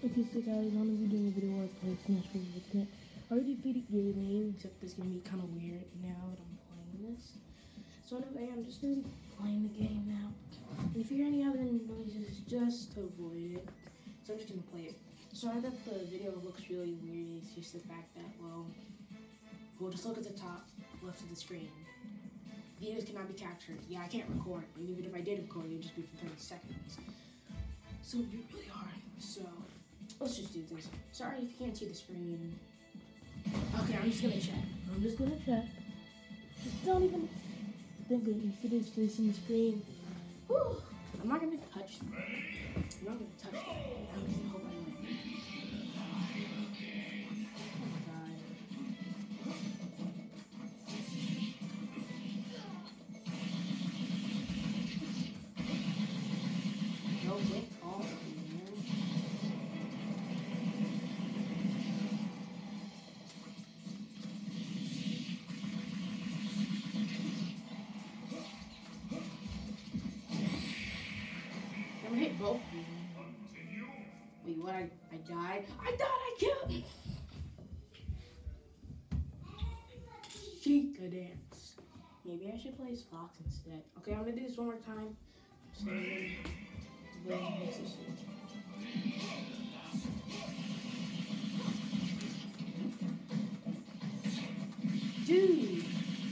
Okay, so guys, I'm gonna be doing a video where I play Smash Bros. Ultimate. I already defeated Game, except this is gonna be kind of weird now that I'm playing this. So anyway, I'm just gonna be playing the game now. And if you hear any other noises, just avoid it. So I'm just gonna play it. Sorry that the video looks really weird. It's just the fact that, well, we'll just look at the top left of the screen. Videos cannot be captured. Yeah, I can't record. And even if I did record, it would just be for 30 seconds. So it'd be really hard. So let's just do this. Sorry if you can't see the screen. Okay, I'm just gonna check. It's not even that good. It is facing the screen. Whew. I'm not gonna touch it. I'm not gonna touch it. I'm just gonna hope I win. Oh my god. No hit. Oh man. I'm gonna hit both of you. Wait, what? I died? I died! I killed! Chica dance. Maybe I should play as Fox instead. Okay, I'm gonna do this one more time. So Dude!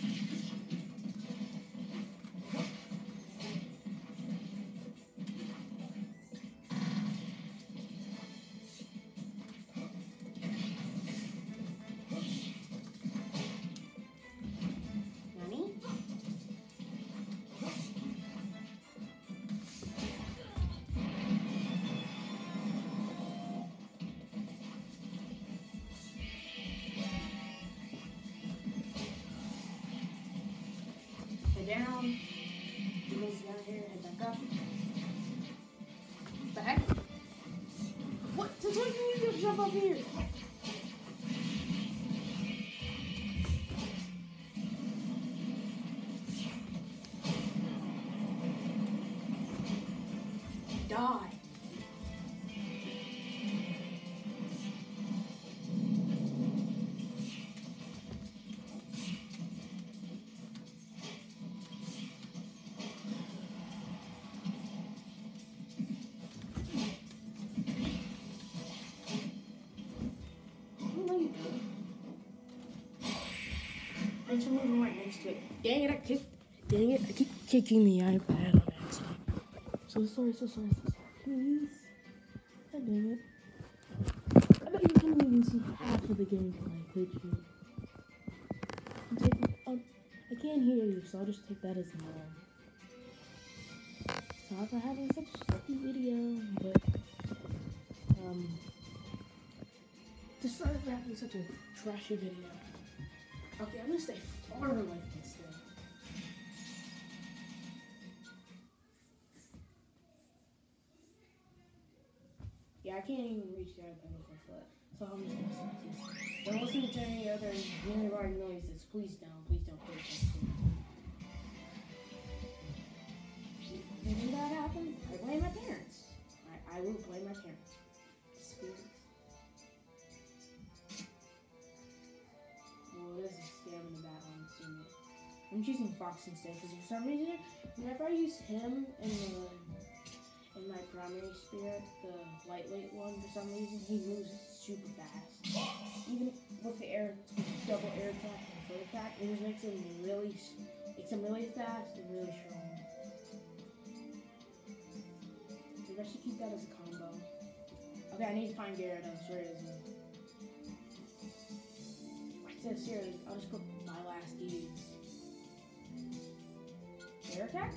Nani? Head down. Demons down here, head back up. What the heck? What? Since when can you jump up here? Die. Thanks for moving right next to it. Dang it, I keep kicking the iPad on accident. So sorry. Please. God dang it. I bet you couldn't even see half of the gameplay, could you? I can't hear you, so I'll just take that as a no. Sorry for having such a sucky video, but, just sorry for having such a trashy video. Okay, I'm gonna stay far away from this thing. Yeah, I can't even reach the iPad with my foot, so I'm just gonna stop this. Don't listen to any other nearby noises. Please don't pay attention. Didn't that happen? I blame my parents. I will blame my parents. Well, this is scam in the bat one, assuming. I'm choosing Fox instead because for some reason, whenever I use him in my primary spirit, the lightweight one, for some reason he moves super fast. Even with the double air attack and foot attack, it just makes him really fast and really strong. Maybe I should keep that as a combo. Okay, I need to find Gyarados. Where is he? So seriously, I'll just put my last E's. Air attack?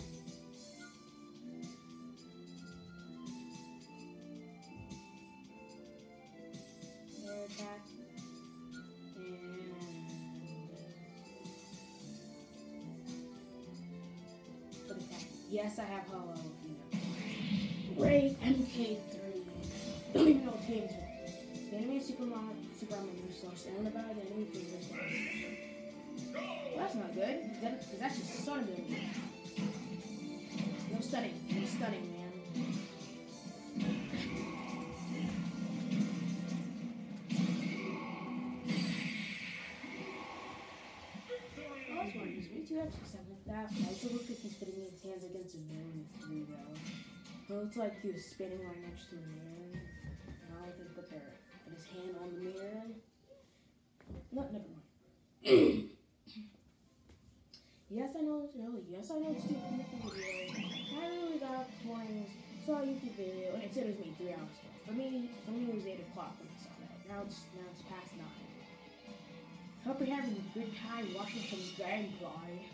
Air attack. And foot attack. Yes, I have Hollow, if you know. Great MK3. Don't even know what teams are. The enemy is Super Armor Resource, and about the enemy favors. Well, that's not good. Because that's just a stun ability. No stunning, man. something like that. I also look like he's putting his hands against a mirror in 3 though. It looks like he was spinning right next to a mirror. And I don't think put his hand on the mirror. No, never mind. Yes, I know it's early. Yes, I know it's stupid to make a video. I really got up this morning, saw a YouTube video, and it said it was made 3 hours ago. For me it was 8 o'clock when I saw that. Now it's past 9. Hope you're having a good time watching some gameplay.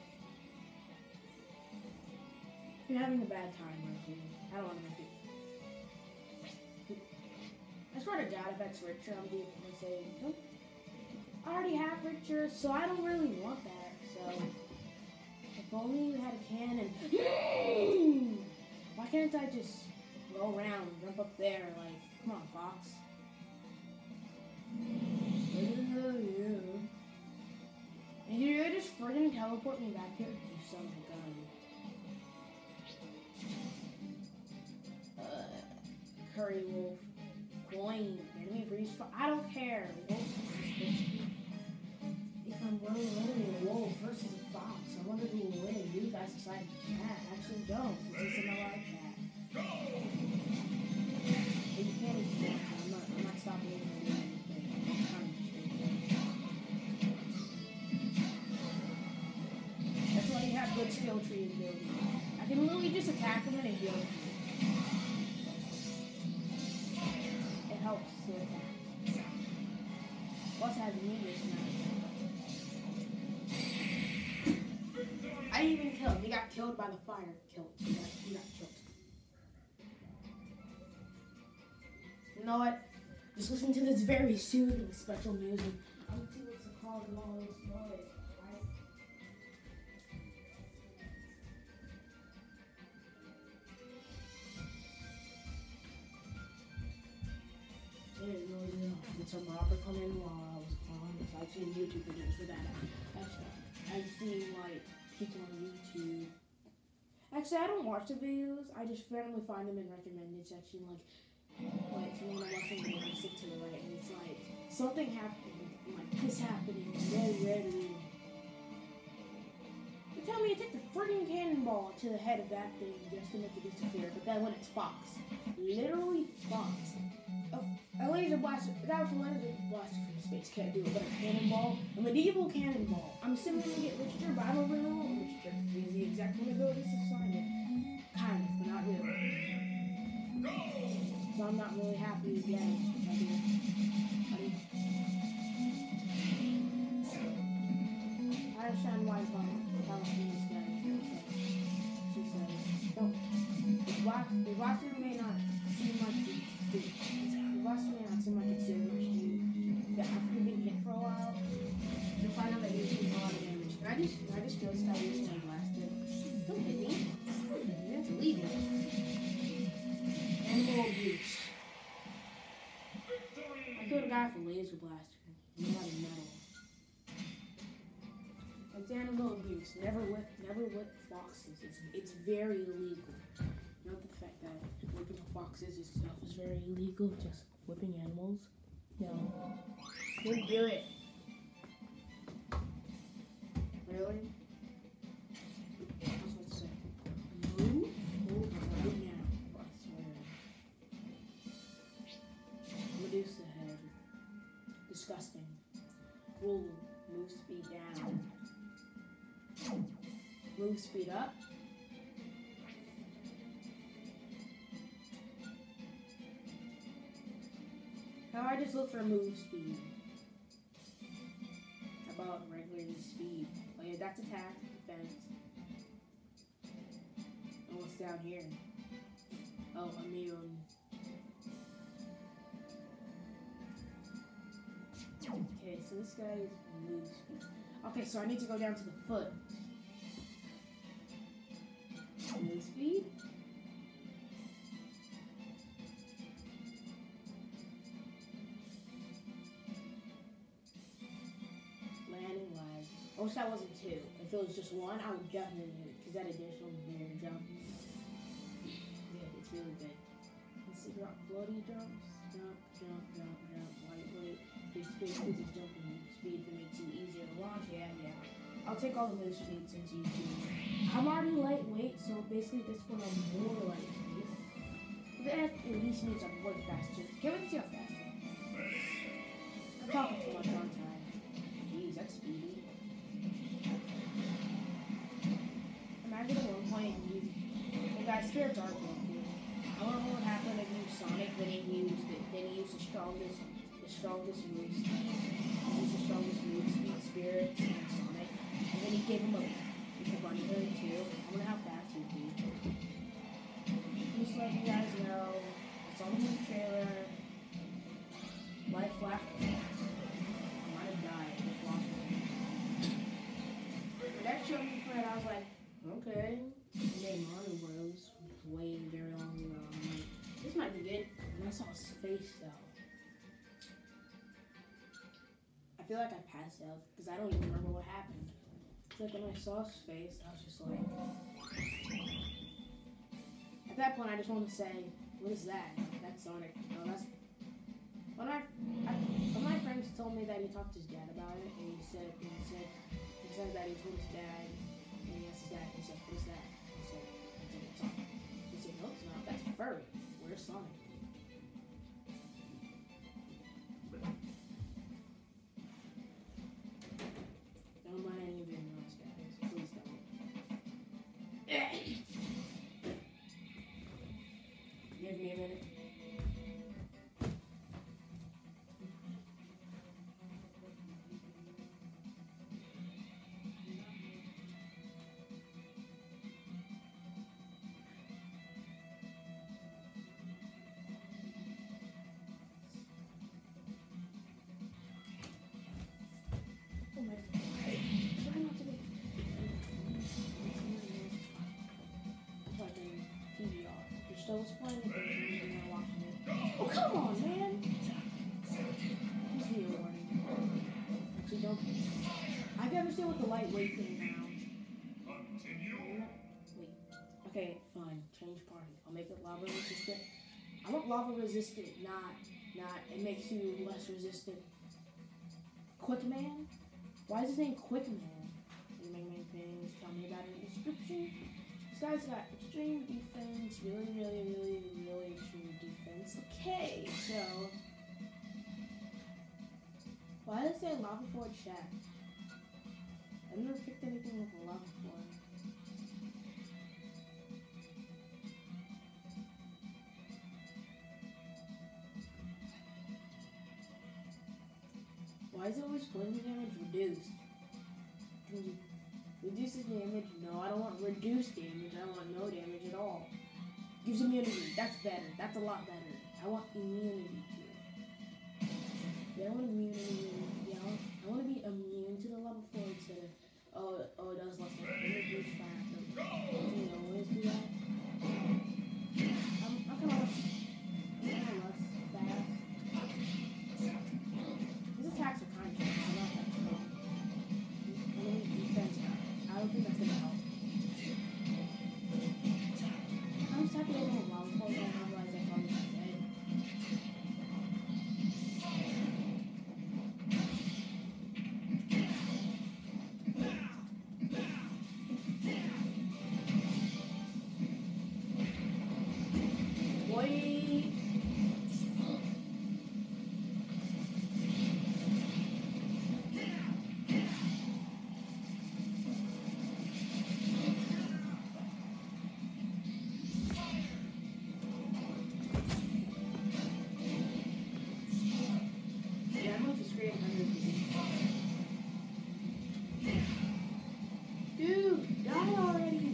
If you're having a bad time, Ricky, I don't want to make it. I swear to God, if that's Richard, I'm going to say, nope. I already have Richard, so I don't really want that. So, if only you had a cannon. Why can't I just go around, jump up there, like, come on, Fox. And you just friggin' teleport me back here? You son of a gun. Curry Wolf. Coin. Enemy breeze. I don't care. Wolf. If I'm running an enemy wolf versus a fox, I wonder who will win. You guys decide cat. Actually don't, because it's an alive cat. But you can't even I'm not stopping you from doing anything. That's why you have good skill tree ability. I can literally just attack them and it heals. It helps to attack. Plus I have immediate sniper. I didn't even kill him. He got killed by the fire. He got killed. You know what? Just listen to this very soothing special music. I'm gonna see what's the cause of all this noise, right? Did some robber come in while I was calling? So I've seen YouTube videos for that. I've seen like people on YouTube. Actually, I don't watch the videos. I just randomly find them in recommended section, like someone I'm watching the music to the right, and it's like something happening, like this happening, ready. They tell me to take the friggin' cannonball to the head of that thing just to make it disappear, but then when it's Fox, literally Fox. A laser blaster, that was a laser blaster from space, can't do it, but a cannonball, a medieval cannonball. I'm assuming I'm gonna get Richard, but I don't really know Richard. He's the exact one to go this assignment. Kind of, but not really. So I'm not really happy again. I understand why Palestinians got it. She said, don't. The blaster may not seem like the blaster may not seem like it's doing much to you. But after being hit for a while, you'll find out that you're doing a lot of damage. Can I just kill this guy using my blaster? Don't hit me. That's illegal. Animal abuse. I killed a guy with a laser blaster. He had a metal. It's animal abuse. Never whip foxes. It's very illegal. Not the fact that whipping foxes itself is very illegal. Just whipping animals. No. Couldn't do it. Really? I was about to say. Move right now. I swear. Reduce the head. Disgusting. Roll. Move speed down. Move speed up. How I just look for move speed. About regular speed. Oh yeah, that's attack, defense. Oh, what's down here? Oh, immune. Okay, so this guy is move speed. Okay, so I need to go down to the foot. Move speed? Landing lag. I wish that wasn't 2. If it was just 1, I would definitely hit it, because that additional mirror jump. Yeah, it's really good. Let's see, drop bloody jumps. Jump. Lightweight. Basically, just jumping speed that makes it easier to launch. Yeah. I'll take all the move speed since you do. I'm already lightweight, so basically this one I'm more lightweight. That at least means I'm way faster. Can't wait to see how fast I am. I'm talking too much, aren't I? Jeez, that's speedy. Imagine at one point you, well guys, spirits are broken. I don't know what happened if you used Sonic, then he used the strongest move speed. He used the strongest move speed, spirits, and Sonic. And then he gave him a bunny hood too. I wonder how fast he'd be. Just like you guys know, it's on the new trailer. Life flash. I might have died just watching it. When that showed me Fred, I was like, okay. And then Mario Bros. Way very long ago. I'm like, this might be good. And I saw his face though. I feel like I passed out because I don't even remember what happened. It's like when I saw his face, I was just like. At that point, I just wanted to say, what is that? That's Sonic. No, that's. One of my friends told me that he talked to his dad about it, and he said that he told his dad, and he asked his dad, he said, what is that? He said, it's Sonic. He said, no, it's not. That's furry. Where's Sonic? Don't mind any of your noise, guys. Please don't. Give me a minute. So it's playing the game and watching it. Oh, come on, man! Please be a warning. Actually, don't. I can understand with the lightweight thing now. Wait. Okay, fine. Change party. I'll make it lava resistant. I want lava resistant, not. It makes you less resistant. Quick Man? Why is his name Quick Man? Main things. Tell me about it in the description. This guy's got extreme defense, really extreme defense. Okay, so why does it say Lava Forge Shack? I've never picked anything with a Lava Forge. Why is it always poison damage reduced? Reduces damage? No, I don't want reduced damage. I want no damage at all. Gives immunity. That's better. That's a lot better. I want immunity to it. Yeah, I want immunity. Yeah, I want to be immune to the level 4 instead of, oh, it does less than 100 boost fire. Can you always do that? I'm kind of less fast. His attacks are kind of strong. I'm not that strong. Enemy defense. I don't think that's gonna help. I'm just happy I don't have lava falls on, otherwise I probably be dead. Boy! Dude, die already!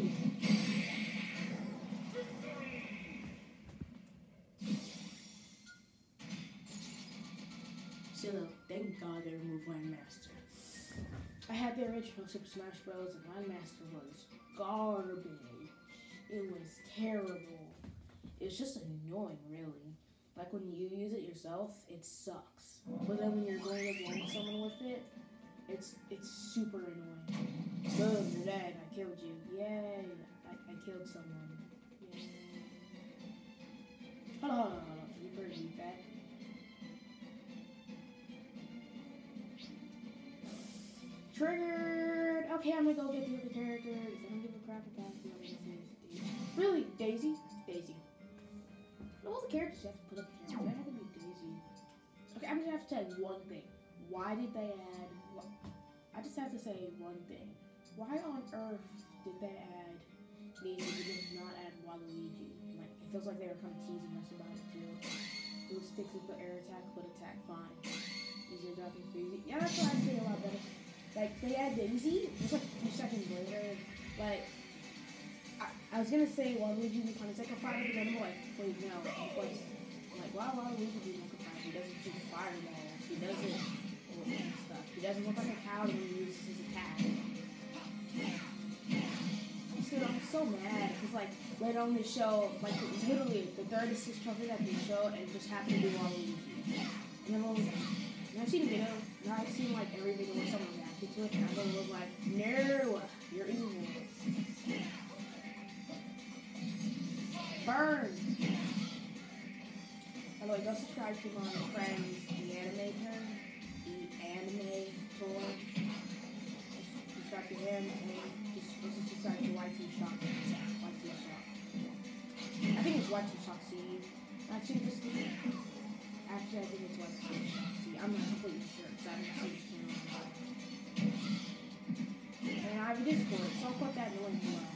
Still, thank God they removed Landmaster. I had the original Super Smash Bros. And Landmaster was garbage. It was terrible. It was just annoying, really. Like when you use it yourself, it sucks. But then when you're going against someone with it, it's super annoying. Boom, you're dead. I killed you. Yay. I killed someone. Yay. Hold on. You better eat that. Triggered! okay, I'm gonna go get the other characters. I don't give a crap about the other Daisy. Really, Daisy? Daisy. All the characters you have to put up there. Why had to be Daisy? Okay, I'm gonna have to tell you one thing. Why did they add? I just have to say one thing. Why on earth did they add Daisy but did not add Waluigi? Like, it feels like they were kind of teasing us about it too. Blue sticks with the air attack, but attack fine. Easier dropping crazy. Yeah, that's what I say a lot better. Like, they add Daisy, just like a few seconds later. Like, I was gonna say Waluigi would kind of take a fire, but then I'm like, wait, no. Because, like, why Waluigi be more fire? He doesn't shoot fireballs. He doesn't stuff. He doesn't look like a cow when he uses his attack. So I'm so mad because, like, later on they show, like, literally the third assist trophy that they showed, and it just happened to be Waluigi. And everyone was like, and I've seen a video, and I've seen, like, every video where someone reacted to it, and everyone was like, no, you're evil. Burn! By the way, go subscribe to my friends, the Animator. Subscribe to him, and just also subscribe to YT Shop. YT Shop. I think it's YT Shop C. Actually, I think it's YT Shop C. I'm not completely sure, because I haven't seen his channel. And I have a Discord, so I'll put that in the link below.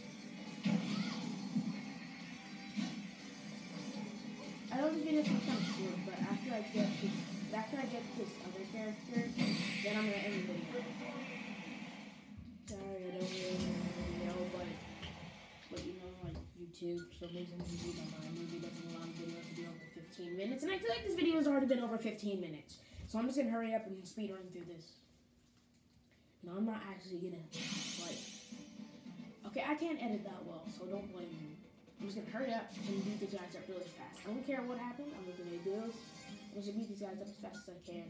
I know the video's kind of short, but after I get this other character, then I'm gonna end the video. Sorry, I don't really know the video, but you know, like YouTube, for some reason my movie doesn't allow the video to be over 15 minutes, and I feel like this video has already been over 15 minutes. So I'm just gonna hurry up and speed run through this. No, I'm not actually gonna, like, okay, I can't edit that well, so don't blame me. I'm just gonna hurry up and beat these guys up really fast. I don't care what happened, I'm just gonna do this. I'm just gonna beat these guys up as fast as I can.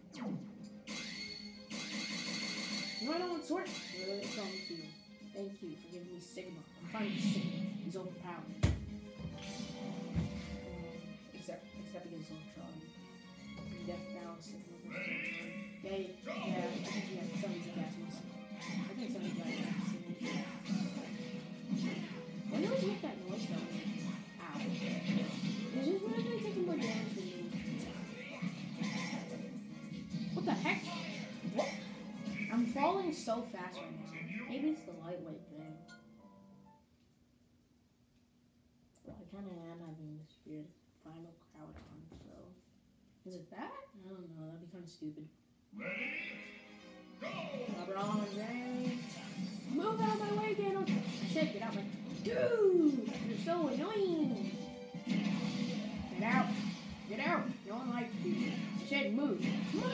No, I don't want sword. Really, it's wrong with you. Thank you for giving me Sigma. I'm finding Sigma. He's overpowered. Except against Ultron. Death Battle Sigma. Yeah, I think he has 70 gas muscle. I think 70 gas muscle. Why do you always make that noise though? Ow. It's just whenever they're taking more damage than me. What the heck? What? I'm falling so fast right now. Maybe it's the lightweight thing. Well, I kind of am having this weird final crowd on, so. Is it that? I don't know, that'd be kind of stupid. Ready? Go! LeBron James. Move out of my way, Gandalf! Shit, get out my. Dude! You're so annoying! Get out! Get out! No one likes you. Shit, move! Move!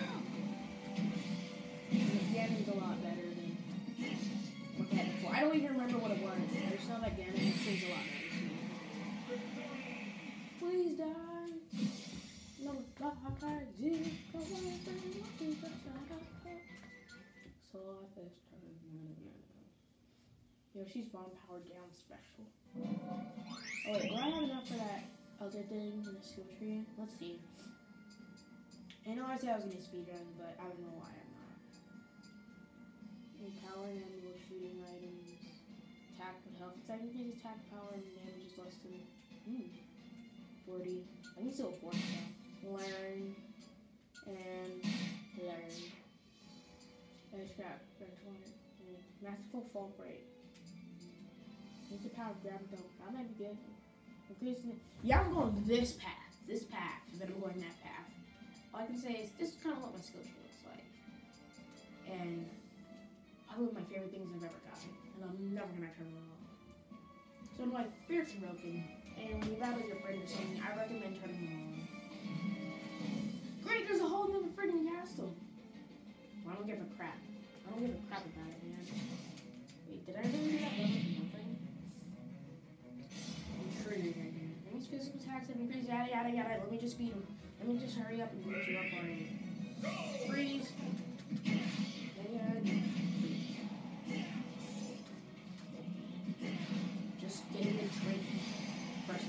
Ganon's a lot better than what they had before. I don't even remember what it was. I just know that Ganon sings a lot better to me. Please die. No, so life is Yoshi's bomb powered down special. Oh wait, do I have enough for that other thing in the skill tree? Let's see. I know I said I was gonna speedrun, but I don't know why I'm not. Empowering and more shooting items. Attack with health. Technically attack power and damage is less than 40. I can still 40 now. Learn and learn. Scrap, masterful fall rate. Use the power of grab and dump. That might be good. Increasing it. Yeah, I'm going this path. This path. But I'm going that path. All I can say is this is kind of what my skill tree looks like. And probably one of my favorite things I've ever gotten. And I'm never gonna turn it off. So I'm like, Spirit's broken. And when you battle your friend or something, I recommend turning them on. Great, there's a whole new freaking castle. Well, I don't give a crap. I don't give a crap about it, man. Wait, did I really do that level for nothing? I'm triggered right now. Enemy's physical attacks have increased, yada yada yada. Let me just beat him. Let me just hurry up and beat you up already. Freeze! Just getting the drink first.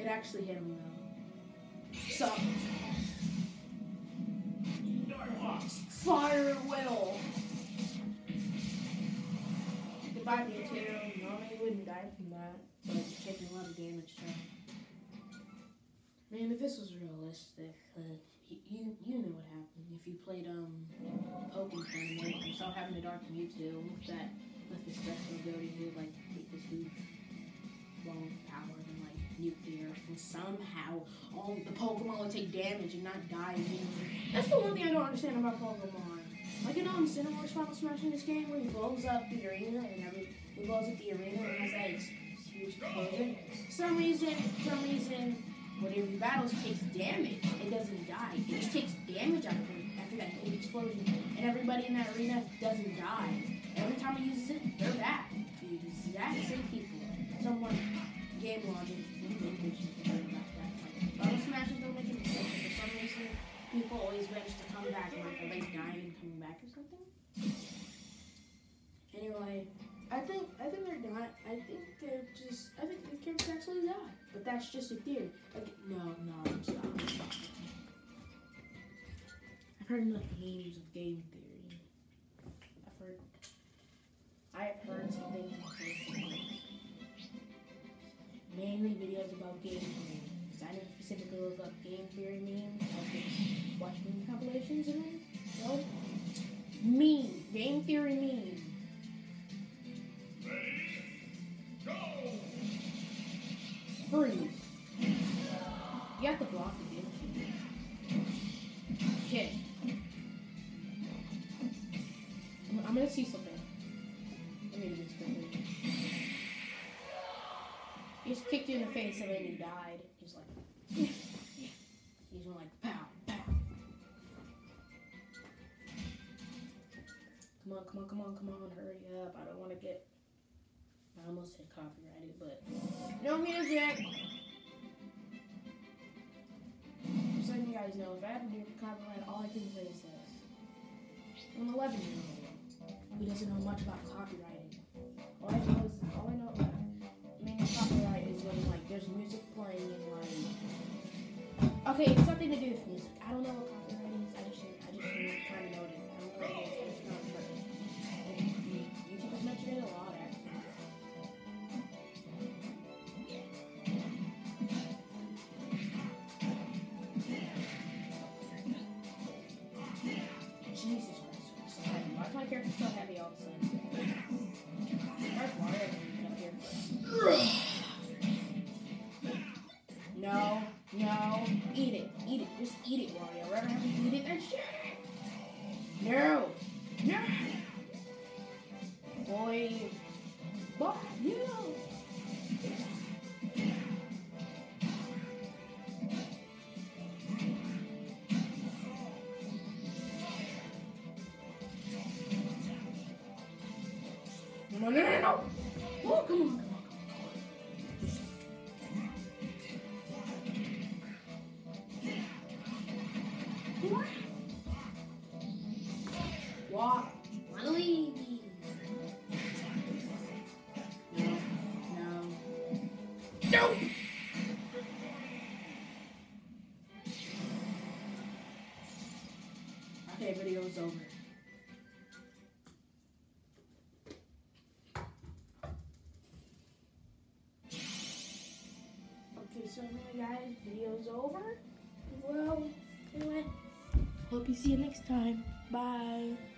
It actually hit him though. So, fire at will. Goodbye, Nintendo. Normally you wouldn't die from that, but you're taking a lot of damage too. Man, if this was realistic, you know what happened. If you played Pokemon Tournament, you saw having a Dark Mewtwo that left his special ability to like take this huge long power and like nuclear and somehow all the Pokemon would take damage and not die immediately. That's the one thing I don't understand about Pokemon. Like in Cinemark's Final Smash in this game where he blows up the arena and he blows up the arena and has that huge explosion. For some reason whenever he battles, it takes damage. It doesn't die. It just takes damage after that big explosion. And everybody in that arena doesn't die. Every time he uses it, they're back. The exact same people. Someone, game logic, Final Smashes don't make any sense. For some reason, people always manage to come back. Like, are they dying and coming back or something? Anyway, I think they're not. I think the characters actually die. But that's just a theory. Like, no, stop. I've heard enough games of game theory. I've heard some things mainly videos about game theory. Because I didn't specifically look up game theory memes. I just watch meme compilations and then, meme, game theory meme. Freeze. You have to block the game. Okay. I'm gonna see something. Let me do this quickly. He just kicked you in the face and then he died. He's like, he's going like, pow, pow. Come on, hurry up. I don't want to get, I almost said copyrighted, but no music. Just letting you guys know, if I have to do copyright, all I can say is this. I'm an 11-year-old who doesn't know much about copywriting. All I know about copyright is when like there's music playing and like, okay, it's something to do with music. I don't know what copyright is. I just kind of know it. I don't know what it is. I just know it's perfect. And YouTube has mentioned it a lot, actually. Jesus Christ, I'm so heavy. Why is my character so heavy all of a sudden? Where's Mario coming up here? No, eat it, just eat it, Wario. Rather have you eat it than shit it. No, boy, no. No. Oh, come on. What? Luigi. No. Okay, video's over. Okay, so anyway, guys, video's over. Well, anyway, hope you see you next time. Bye.